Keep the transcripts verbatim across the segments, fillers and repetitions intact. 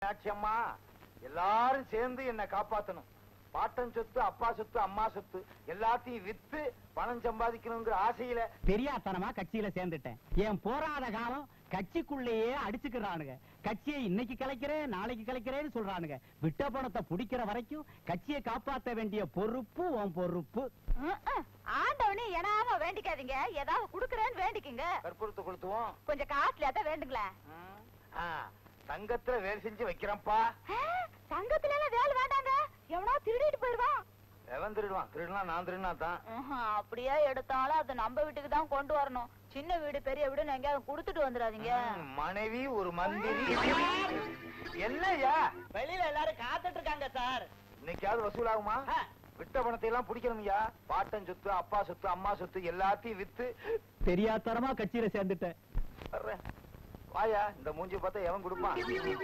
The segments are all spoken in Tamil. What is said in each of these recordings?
அம்மா எல்லாரும் சேர்ந்து என்ன காப்பாத்தணும். பாட்டன் சொத்து, அப்பா சொத்து, அம்மா சொத்து எல்லாத்தையும் வித்து பணம் சம்பாதிக்கணுங்கிற ஆசையில பெரியாத்தனமா கட்சியில சேர்ந்துட்டேன். என் போராத காலம் கட்சிக்குள்ளேயே அடிச்சுக்கிறானுங்க. கட்சியை இன்னைக்கு கலைக்கிறேன், நாளைக்கு கலைக்கிறேன்னு சொல்றானுங்க. விட்ட பணத்தை புடிக்கிற வரைக்கும் கட்சியை காப்பாற்ற வேண்டிய பொறுப்பு உன் பொறுப்பு. ஆண்டவனே எனாம வேண்டிக்காதீங்க, ஏதாவது குடுக்கறேன்னு வேண்டிக்குங்க. கற்பூரத்தை கொளுத்துவோம். கொஞ்சம் காஸ்ட்லியா தான் வேண்டுங்களேன். தங்கத்துல வேலை செஞ்சு வைக்கிறப்பா. தங்கத்துல எல்லாம் வேலை வேண்டாங்க, எவனா திருடிட்டு போயிருவான். எவன் திருடுவான்? திருடுனா நான் திருடுனா தான். அப்படியே எடுத்தாலும் அது நம்ம வீட்டுக்கு தான் கொண்டு வரணும். சின்ன வீடு பெரிய வீடு எங்கேயாவது குடுத்துட்டு வந்துடாதீங்க. மனைவி ஒரு மந்திரி. என்னையா வெளியில எல்லாரும் காத்துட்டு இருக்காங்க சார். இன்னைக்காவது வசூல் ஆகுமா? விட்ட பணத்தை எல்லாம் பிடிக்கணும்யா. பாட்டன் சொத்து, அப்பா சொத்து, அம்மா சொத்து எல்லாத்தையும் வித்து பெரியாத்தனமா கட்சியில சேர்ந்துட்டேன். வாயா, இந்த மூஞ்சி பார்த்தா எவன் கொடுப்பான்?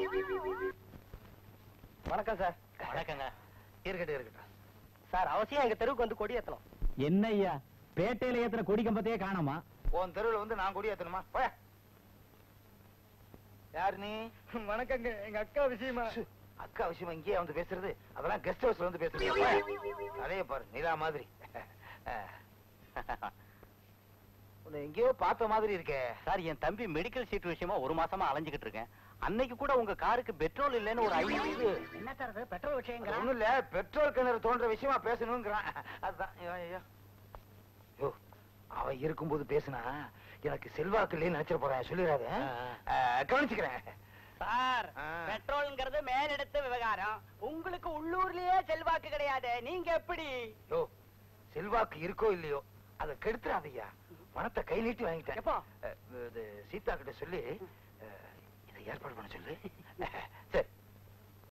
வணக்கம் சார். வணக்கங்க. இருக்கட்டும் இருக்கட்டும் சார், அவசியம் எங்க தெருவுக்கு வந்து கொடி ஏத்தணும். என்ன ஐயா, பேட்டையில ஏத்துற கொடி கம்பத்தையே காணோமா? உன் தெருவில் வந்து நான் கொடி ஏத்தணுமா? யாரு நீ? வணக்கங்க, எங்க அக்கா விஷயமா. அக்கா விஷயமா இங்கேயே வந்து பேசுறது? அதெல்லாம் கெஸ்ட் ஹவுஸ்ல வந்து பேசுறது. அதே பாரு, நிலா மாதிரி. எங்கேயோ பார்த்த மாதிரி இருக்கே சார். என் தம்பி மெடிக்கல் சீட் விஷயமா ஒரு மாசமா அலைஞ்சுக்கிட்டு இருக்கேன். அன்னைக்கு கூட உங்க காருக்கு பெட்ரோல் இல்லன்னு ஒரு ஐநூறு. என்ன சார் அது பெட்ரோல் விஷயம்? ஒண்ணும் இல்ல, பெட்ரோல் கிணறு தோன்ற விஷயமா பேசணுங்கிறான். அதுதான். அவன் இருக்கும்போது பேசினா எனக்கு செல்வாக்கு இல்லைன்னு நினைச்சிட போறேன். சொல்லிடாத, கவனிச்சுக்கிறேன். சார், பெட்ரோல்ங்கிறது மேலெடுத்த விவகாரம். உங்களுக்கு உள்ளூர்லயே செல்வாக்கு கிடையாது. நீங்க எப்படி? யோ, செல்வாக்கு இருக்கோ இல்லையோ அதை கெடுத்துறாதையா. பணத்தை கை நீட்டி வாங்கிட்டேன். சீதா கிட்ட சொல்லி இதை ஏற்பாடு பண்ண சொல்லு. சரி,